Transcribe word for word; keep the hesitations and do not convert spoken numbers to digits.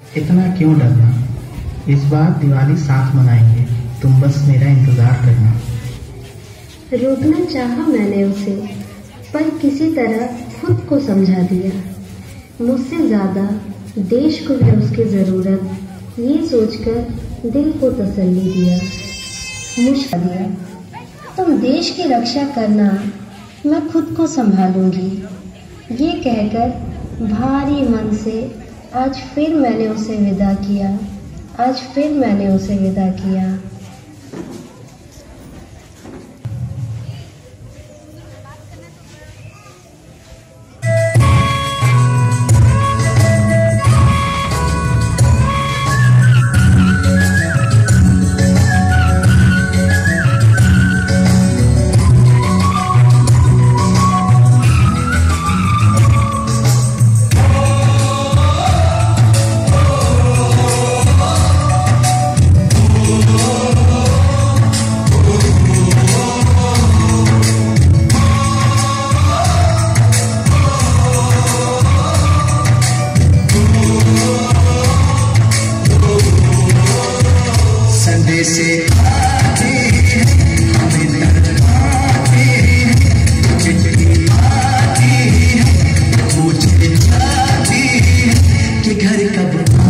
इतना क्यों डरना? इस बार दिवाली साथ मनाएंगे, तुम बस मेरा इंतजार करना। रोकना चाहा मैंने उसे, पर किसी तरह खुद को समझा दिया। मुझसे ज्यादा देश को है उसकी जरूरत, ये सोचकर दिल को तसल्ली दिया। मुझे दिया, तुम देश की रक्षा करना, मैं खुद को संभालूंगी। ये कहकर भारी मन से आज फिर मैंने उसे विदा किया, आज फिर मैंने उसे विदा किया। से आती है, हमें दर्द आती है, चिट्ठी आती है, पूछे जाती है कि घर कब